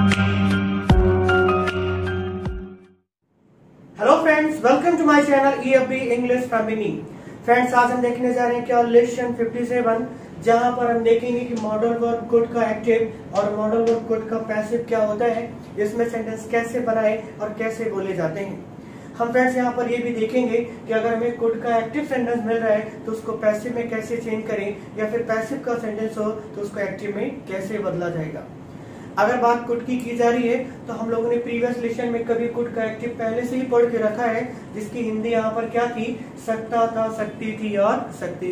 Hello friends, welcome to my channel EFB English from Mini. Friends, आज हम देखने जा रहे हैं क्या लेसन 57, जहां पर हम देखेंगे कि मॉडल वर्ब गुड का एक्टिव और मॉडल वर्ब गुड का पैसिव क्या होता है, इसमें सेंटेंस कैसे बनाए और कैसे बोले जाते हैं। हम फ्रेंड्स यहाँ पर ये भी देखेंगे कि अगर हमें गुड का एक्टिव सेंटेंस मिल रहा है तो उसको पैसिव में कैसे चेंज करें, या फिर पैसिव का सेंटेंस हो तो उसको एक्टिव में कैसे बदला जाएगा। अगर बात कुड की जा रही है तो हम लोगों ने प्रीवियस लेसन में कभी कुड का एक्टिव पहले से ही पढ़ के रखा है, जिसकी हिंदी यहाँ पर क्या थी, सकता था, सकती थी और सकती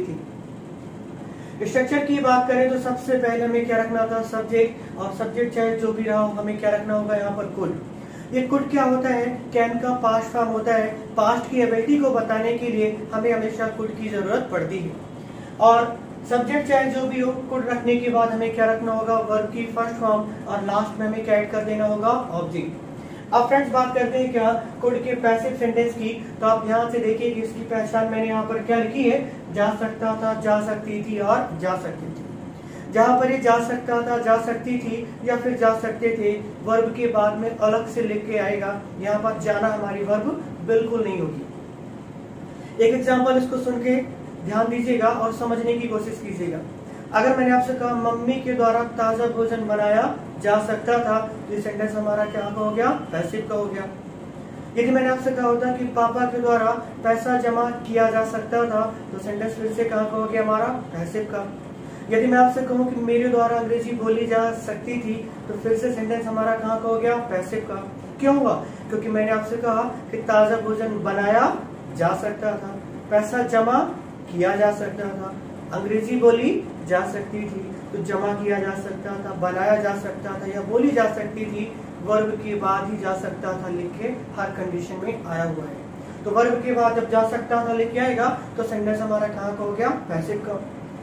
थी। स्ट्रक्चर की बात करें तो सबसे पहले हमें क्या रखना था, सब्जेक्ट, और सब्जेक्ट चाहे जो भी रहा हो हमें क्या रखना होगा यहाँ पर कुड। ये कुड क्या होता है, कैन का पास्ट फॉर्म होता है। पास्ट की एबिलिटी को बताने के लिए हमें हमेशा कुड की जरूरत पड़ती है। और सब्जेक्ट चाहे जो भी हो, कुड रखने के बाद हमें क्या रखना होगा, वर्ब की फर्स्ट फॉर्म, और लास्ट में हमें क्या ऐड कर देना होगा, ऑब्जेक्ट। अब फ्रेंड्स बात करते हैं क्या कुड के पैसिव सेंटेंस की। तो आप ध्यान से देखिए कि इसकी पहचान मैंने यहाँ पर क्या लिखी है, जा सकता था, जा सकती थी और जा सकती थी। जहां पर ये जा सकता था, जा सकती थी या फिर जा सकते थे, वर्ब के बाद में अलग से लिख के आएगा। यहाँ पर जाना हमारी वर्ब बिल्कुल नहीं होगी। एक एग्जाम्पल इसको सुन के ध्यान दीजिएगा और समझने की कोशिश कीजिएगा। अगर मैंने आपसे कहा मम्मी के द्वारा ताजा भोजन बनाया जा सकता था, तो ये सेंटेंस हमारा क्या हो गया, पैसिव का हो गया। यदि मैंने आपसे कहा होता कि पापा के द्वारा पैसा जमा किया जा सकता था, तो सेंटेंस फिर से कहाँ का हो गया, हमारा पैसिव का। यदि मैं आपसे कहूँ कि मेरे द्वारा अंग्रेजी बोली जा सकती थी, तो फिर से सेंटेंस हमारा कहाँ का हो गया, पैसिव का। क्यों हुआ, क्योंकि मैंने आपसे कहा कि ताजा भोजन बनाया जा सकता था, पैसा जमा किया जा सकता था, अंग्रेजी बोली जा सकती थी, तो जमा किया जा सकता था, बनाया जा सकता था या बोली जा सकती थी, वर्ब के बाद ही जा सकता था लिख के हर कंडीशन में आया हुआ है। तो वर्ब के बाद जब जा सकता था लिख के आएगा तो सेंटेंस हमारा कहाँ का हो गया, पैसिव का।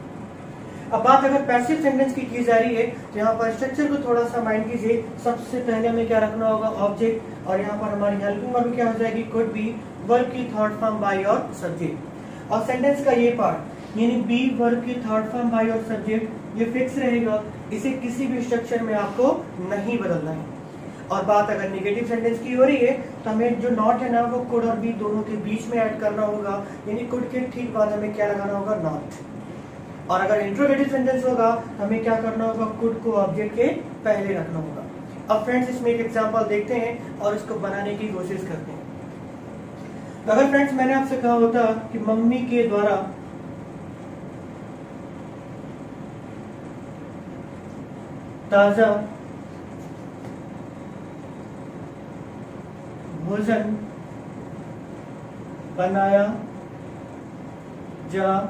अब बात अगर पैसिव सेंटेंस की जा रही है तो यहाँ पर स्ट्रक्चर को थोड़ा सा माइंड कीजिए। सबसे पहले हमें क्या रखना होगा, ऑब्जेक्ट, और यहाँ पर हमारी हेल्पिंग वर्ब क्या हो जाएगी, कुड बी, वर्ब की थर्ड फॉर्म बाय और सब्जेक्ट। और सेंटेंस का ये पार्ट यानी बी वर्ब की थर्ड फॉर्म बाय और सब्जेक्ट, ये फिक्स रहेगा, इसे किसी भी स्ट्रक्चर में आपको नहीं बदलना है। और बात अगर नेगेटिव सेंटेंस की हो रही है तो हमें जो नॉट है ना, वो कुड और बी दोनों के बीच में ऐड करना होगा, यानी कुड के ठीक बाद हमें क्या लगाना होगा, नॉट। और अगर इंट्रोगेटिव सेंटेंस होगा तो हमें क्या करना होगा, कुड को ऑब्जेक्ट के पहले रखना होगा। अब फ्रेंड्स इसमें एक एग्जांपल देखते हैं और इसको बनाने की कोशिश करते हैं। अगर फ्रेंड्स मैंने आपसे कहा होता कि मम्मी के द्वारा ताजा भोजन बनाया जा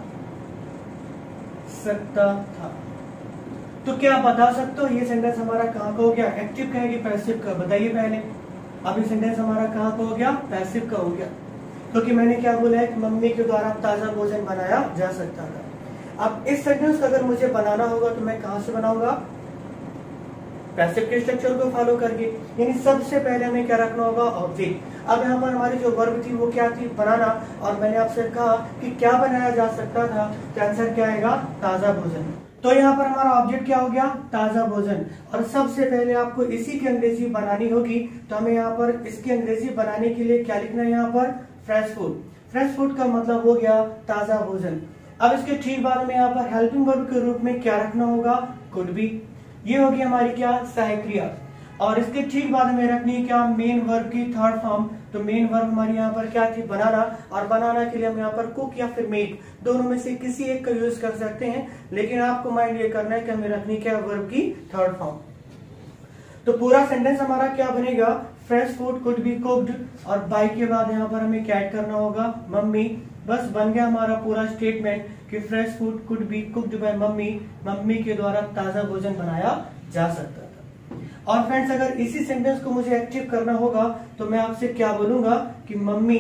सकता था, तो क्या आप बता सकते हो ये सेंटेंस हमारा कहाँ का हो गया, एक्टिव का है कि पैसिव का, बताइए पहले। अब ये सेंटेंस हमारा कहाँ का हो गया, पैसिव का हो गया, क्योंकि मैंने क्या बोला है कि मम्मी के द्वारा ताजा भोजन बनाया जा सकता था। अब इस सेंटेंस को अगर मुझे बनाना होगा तो मैं कहां से बनाऊंगा, पैसिव के स्ट्रक्चर को फॉलो करके, यानी सबसे पहले हमें क्या रखना होगा, ऑब्जेक्ट। अब यहाँ पर हमारी जो वर्ब थी वो क्या थी, बनाना, और मैंने आपसे कहा कि क्या बनाया जा सकता था, तो आंसर क्या आएगा, ताजा भोजन। तो यहाँ पर हमारा ऑब्जेक्ट क्या हो गया, ताजा भोजन। और सबसे पहले आपको इसी की अंग्रेजी बनानी होगी, तो हमें यहाँ पर इसकी अंग्रेजी बनाने के लिए क्या लिखना है, यहाँ पर फ्रेश फूड। फ्रेश फूड का मतलब हो गया ताजा भोजन। अब इसके ठीक बाद में यहाँ पर हेल्पिंग वर्ब के रूप में क्या रखना होगा, कुड बी। ये होगी हमारी क्या, सहायक क्रिया। और इसके ठीक बाद में रखनी है क्या, मेन वर्ब की थर्ड फॉर्म। तो मेन वर्ब हमारी यहाँ पर क्या थी, बनाना, और बनाना के लिए हम यहाँ पर कुक या फिर मेक, दोनों में से किसी एक का यूज कर सकते हैं, लेकिन आपको माइंड ये करना है कि हमें रखनी क्या, वर्ब की थर्ड फॉर्म। तो पूरा सेंटेंस हमारा क्या बनेगा, fresh food could be cooked, और बाय के बाद यहाँ पर हमें क्या ऐड करना होगा, मम्मी। बस बन गया हमारा पूरा स्टेटमेंट कि fresh food could be cooked by mummy, mummy के द्वारा ताजा भोजन बनाया जा सकता था। और फ्रेंड्स अगर इसी सेंटेंस को मुझे एक्टिव करना होगा तो मैं आपसे क्या बोलूंगा कि मम्मी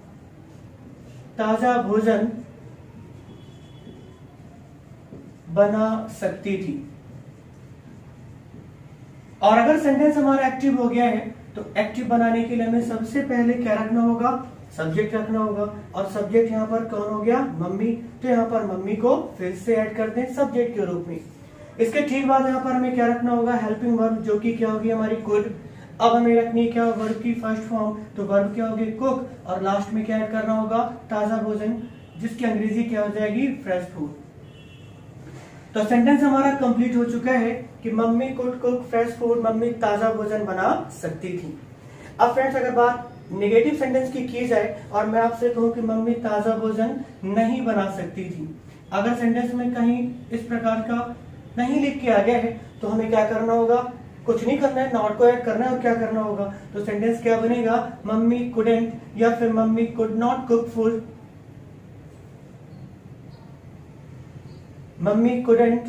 ताजा भोजन बना सकती थी। और अगर सेंटेंस हमारा एक्टिव हो गया है तो एक्टिव बनाने के लिए हमें सबसे पहले क्या रखना होगा, सब्जेक्ट रखना होगा। और सब्जेक्ट यहाँ पर कौन हो गया, मम्मी। तो यहाँ पर मम्मी को फिर से ऐड कर दें सब्जेक्ट के रूप में। इसके ठीक बाद यहाँ पर हमें क्या रखना होगा, हेल्पिंग वर्ब, जो कि क्या होगी हमारी कुड। अब हमें रखनी है क्या, वर्ब की फर्स्ट फॉर्म, तो वर्ब क्या होगी कुक, और लास्ट में क्या ऐड करना होगा, ताजा भोजन, जिसकी अंग्रेजी क्या हो जाएगी, फ्रेश फूड। तो सेंटेंस हमारा कंप्लीट हो चुका है कि mummy could cook fresh food, mummy ताजा भोजन बना सकती थी। अब फ्रेंड्स अगर बात नेगेटिव सेंटेंस की जाए और मैं आपसे कहूं कि मम्मी ताजा भोजन नहीं बना सकती थी, अगर सेंटेंस में कहीं इस प्रकार का नहीं लिख के आ गया है तो हमें क्या करना होगा, कुछ नहीं करना है, नॉट को ऐड करना है और क्या करना होगा, तो सेंटेंस क्या बनेगा, मम्मी कुडंट या फिर mummy could not cook food, mummy couldn't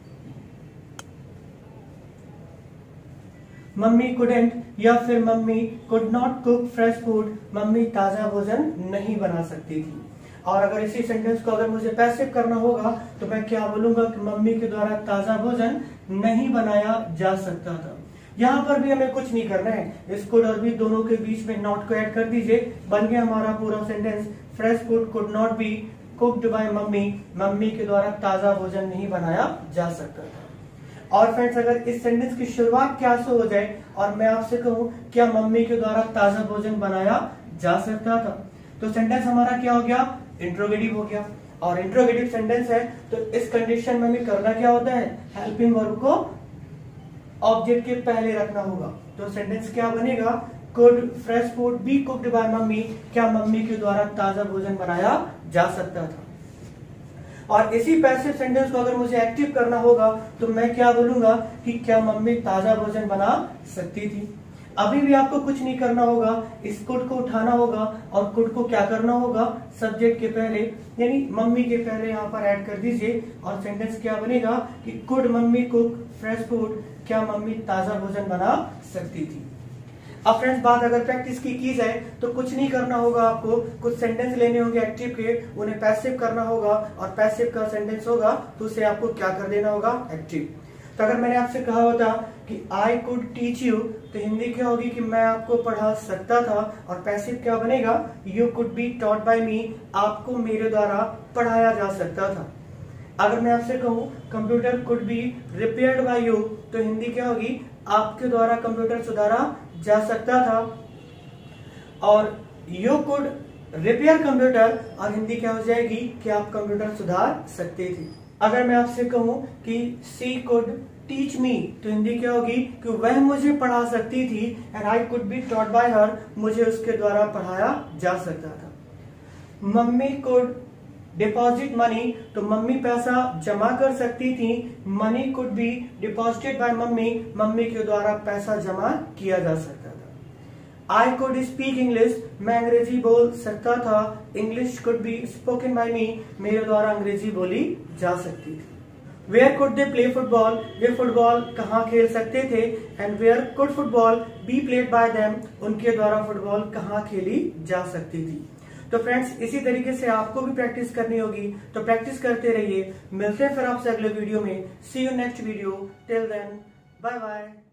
या फिर mummy could not cook fresh food, mummy ताजा भोजन नहीं बना सकती थी। और अगर इसी सेंटेंस को अगर मुझे पैसिव करना होगा तो मैं क्या बोलूंगा कि मम्मी के द्वारा ताजा भोजन नहीं बनाया जा सकता था। यहाँ पर भी हमें कुछ नहीं करना है, इस कुड और भी दोनों के बीच में नॉट को ऐड कर दीजिए, बन गया हमारा पूरा sentence, fresh food could not be cooked by mummy, mummy के द्वारा ताजा भोजन नहीं बनाया जा सकता था। और फ्रेंड्स अगर इस सेंटेंस की शुरुआत क्या से हो जाए और मैं आपसे कहूं क्या मम्मी के द्वारा ताजा भोजन बनाया जा सकता था, तो सेंटेंस हमारा क्या हो गया, इंट्रोगेटिव हो गया। और इंट्रोगेटिव सेंटेंस है तो इस कंडीशन में भी करना क्या होता है, हेल्पिंग वर्ब को ऑब्जेक्ट के पहले रखना होगा। तो सेंटेंस क्या बनेगा, could fresh food be cooked by mummy, क्या मम्मी के द्वारा ताजा भोजन बनाया जा सकता था। और इसी पैसिव सेंटेंस को अगर मुझे एक्टिव करना होगा तो मैं क्या बोलूंगा कि क्या मम्मी ताजा भोजन बना सकती थी। अभी भी आपको कुछ नहीं करना होगा, इस कुड को उठाना होगा और कुड को क्या करना होगा, सब्जेक्ट के पहले यानी मम्मी के पहले यहाँ पर ऐड कर दीजिए और सेंटेंस क्या बनेगा कि could mummy cook fresh food, क्या मम्मी ताजा भोजन बना सकती थी। अब फ्रेंड्स बात अगर प्रैक्टिस की जाए तो कुछ नहीं करना होगा, आपको कुछ सेंटेंस लेने होंगे एक्टिव के, उन्हें पैसिव करना होगा और पैसिव का सेंटेंस होगा तो उसे आपको क्या कर देना होगा, एक्टिव। तो अगर मैंने आपसे कहा होता कि आई कुड टीच यू, तो हिंदी क्या होगी कि मैं आपको पढ़ा सकता था, और पैसिव क्या बनेगा, you could be taught by me, आपको मेरे द्वारा पढ़ाया जा सकता था। अगर मैं आपसे कहूं computer could be repaired by you, तो हिंदी क्या होगी, आपके द्वारा कंप्यूटर सुधारा जा सकता था। और यू कुड रिपेयर कंप्यूटर, और हिंदी क्या हो जाएगी कि आप कंप्यूटर सुधार सकते थे। अगर मैं आपसे कहूं कि सी कुड टीच मी, तो हिंदी क्या होगी कि वह मुझे पढ़ा सकती थी, and I could be taught by her, मुझे उसके द्वारा पढ़ाया जा सकता था। मम्मी कुड डिपॉजिट मनी, तो मम्मी पैसा जमा कर सकती थी, money could be deposited by mummy, mummy के द्वारा पैसा जमा किया जा सकता था। आई कुड स्पीक इंग्लिश, मैं अंग्रेजी बोल सकता था, English could be spoken by me, मेरे द्वारा अंग्रेजी बोली जा सकती थी। Where could they play football, वे फुटबॉल कहाँ खेल सकते थे, and where could football be played by them, उनके द्वारा फुटबॉल कहाँ खेली जा सकती थी। तो फ्रेंड्स इसी तरीके से आपको भी प्रैक्टिस करनी होगी, तो प्रैक्टिस करते रहिए। मिलते हैं फिर आपसे अगले वीडियो में। See you next video, till then bye bye.